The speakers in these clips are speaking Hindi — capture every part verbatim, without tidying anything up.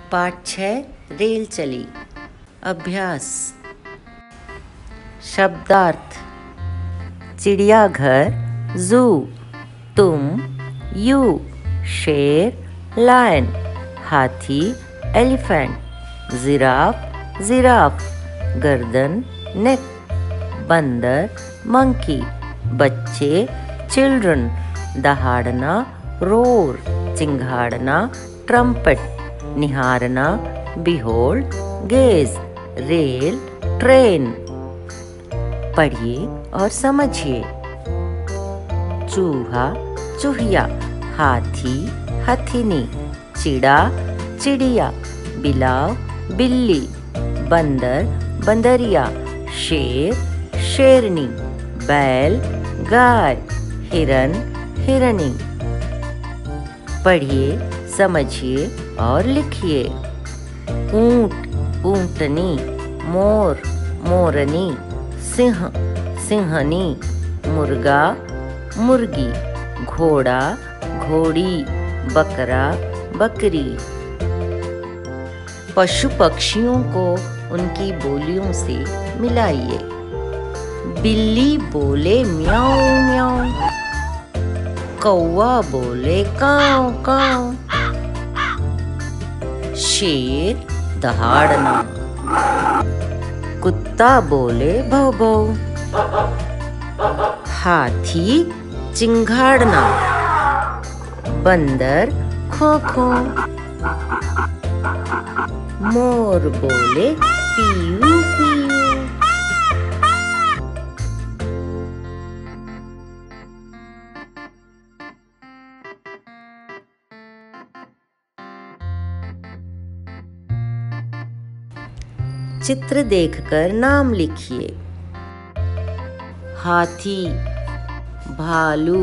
पाठ छः रेल चली। अभ्यास। शब्दार्थ। चिड़ियाघर जू, तुम यू, शेर लायन, हाथी एलिफेंट, जिराफ जिराफ, गर्दन नेक, बंदर मंकी, बच्चे चिल्ड्रन, दहाड़ना रोर, चिंघाड़ना ट्रम्पेट, निहारना बिहोल्ड गेज, रेल ट्रेन। पढ़िए और समझिए। चूहा चूहिया, हाथी हथिनी, चिड़ा चिड़िया, बिलाव बिल्ली, बंदर बंदरिया, शेर शेरनी, बैल गाय, हिरन हिरनी। पढ़िए, समझिए और लिखिए। ऊंट ऊंटनी, मोर मोरनी, सिंह सिंहनी, मुर्गा मुर्गी, घोड़ा घोड़ी, बकरा बकरी। पशु पक्षियों को उनकी बोलियों से मिलाइए। बिल्ली बोले म्याऊं म्याऊं, कौवा बोले काऊ काऊ, शेर दहाड़ना, कुत्ता बोले भौ भौ, हाथी चिंघाड़ना, बंदर खो खो, मोर बोले पीयू पीयू। चित्र देखकर नाम लिखिए। हाथी, भालू,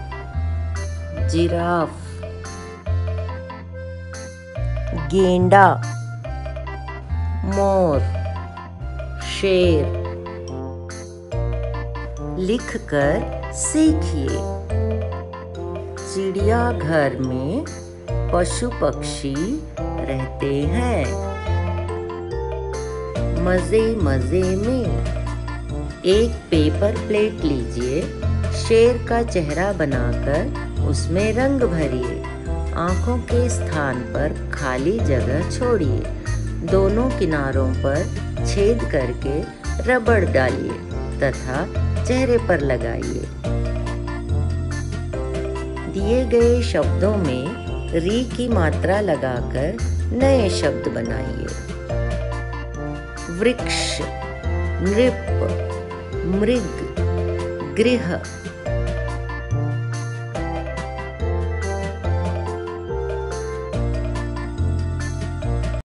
जिराफ, गेंडा, मोर, शेर। लिखकर सीखिए। चिड़ियाघर में पशु पक्षी रहते हैं। मजे मजे में एक पेपर प्लेट लीजिए, शेर का चेहरा बनाकर उसमें रंग भरिए, आँखों के स्थान पर खाली जगह छोड़िए, दोनों किनारों पर छेद करके रबड़ डालिए तथा चेहरे पर लगाइए। दिए गए शब्दों में री की मात्रा लगाकर नए शब्द बनाइए। वृक्ष, नृप, मृग, गृह,